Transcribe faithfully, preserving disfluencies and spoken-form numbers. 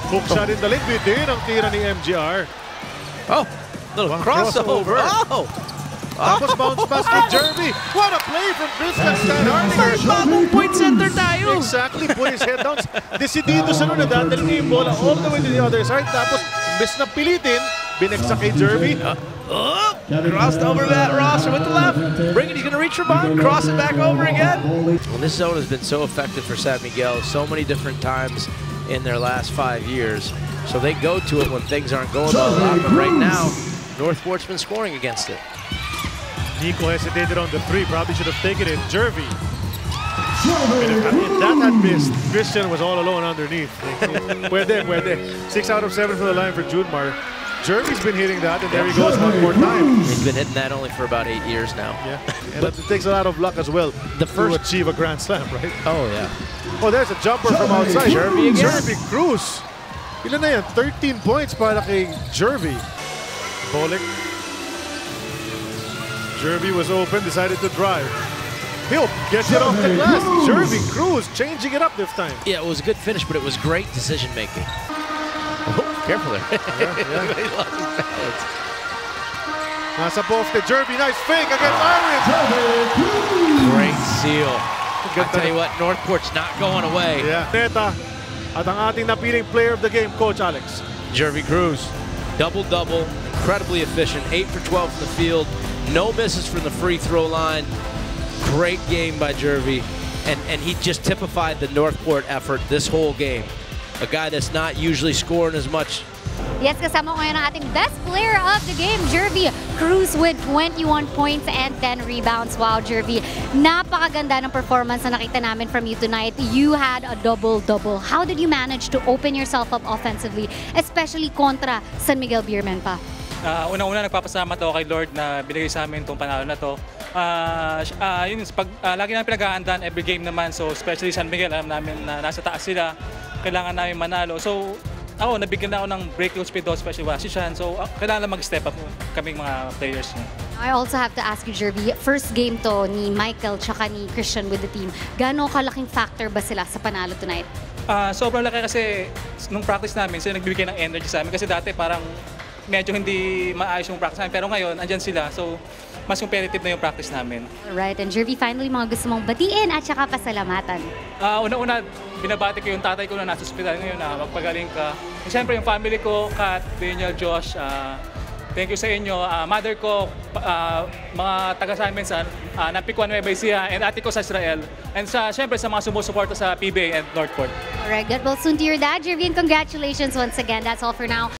Hook shot in the lane. Bitin ang tira ni M G R. Oh, little Wow, crossover. crossover. Oh. Tapos bounce pass from Jervy. What a play from Christian Stanhardinger. Bagong point center tayo. Exactly. Put his head down. Decidido siya nun. Nadadali niya yung bola all the way to the other side. Tapos, imbes na pilitin, binagsak kay Jervy. Uh, oh, crossed over that roster with the left. Bring it. He's going to reach for Bond. Cross it back over again. Well, this zone has been so effective for San Miguel so many different times in their last five years. So they go to it when things aren't going well. But right now, Northport's been scoring against it. Nico hesitated on the three. Probably should have taken it. Jervy. And if, if that had missed, Christian was all alone underneath. Pwede, pwede. Six out of seven for the line for Junmar. Jervy's been hitting that, and there he goes one more time. He's been hitting that only for about eight years now. Yeah, and it takes a lot of luck as well The first to achieve a Grand Slam, right? Oh, yeah. Oh, there's a jumper from outside. Jervy again. Jervy Cruz. Ilan na yan? thirteen points para kay Jervy. Bolick. Jervy was open, decided to drive. He'll get it off the glass. Jervy Cruz changing it up this time. Yeah, it was a good finish, but it was great decision making. Oh, careful there. Yeah, yeah. He lost his balance. Nasa poste. Jervy, nice fake against Iron. Great seal. I tell you what, Northport's not going away. Yeah. Neta at ang ating napiling player of the game, Coach Alex. Jervy Cruz, double-double, incredibly efficient, eight for twelve from the field, no misses from the free throw line. Great game by Jervy, and, and he just typified the Northport effort this whole game. A guy that's not usually scoring as much. Yes, kasama ko ngayon ang ating best player of the game, Jervy Cruz, with twenty-one points and ten rebounds. Wow, Jervy, napakaganda ng performance na nakita namin from you tonight. You had a double-double. How did you manage to open yourself up offensively, especially kontra San Miguel Beermen pa? Uh, Unang-una, nagpapasalamat ako kay Lord na binigay sa amin itong panalo na to. Uh, uh, yun, pag, uh, lagi namin pinag-aandaan every game naman, so especially San Miguel, alam namin na nasa taas sila, kailangan namin manalo. So, ako, nabigyan na ako ng breakthrough speed daw, especially Wasishan. So, uh, kailangan mag-step up kaming mga players niya. I also have to ask you, Jervy, first game to ni Michael tsaka ni Christian with the team. Gano'ng kalaking factor ba sila sa panalo tonight? Uh, sobrang laki kasi nung practice namin, sila nagbibigay ng energy sa amin. Kasi dati parang medyo hindi maayos yung practice namin. Pero ngayon, andyan sila. So, mas competitive na yung practice namin. Alright, and Jervy, finally, mga gusto mong batiin at saka pasalamatan. Uh, Una-una, binabati ko yung tatay ko na nasa ospital ngayon na magpagaling ka. And siyempre yung family ko, Kat, Daniel, Josh, uh, thank you sa inyo. Uh, mother ko, uh, mga taga sa amin sa uh, Napikwan, Nueva Ecija, and ate ko sa Israel. And sa, siyempre sa mga sumusuporta sa P B A and Northport. Alright, get well soon to your dad, Jervy, and congratulations once again. That's all for now.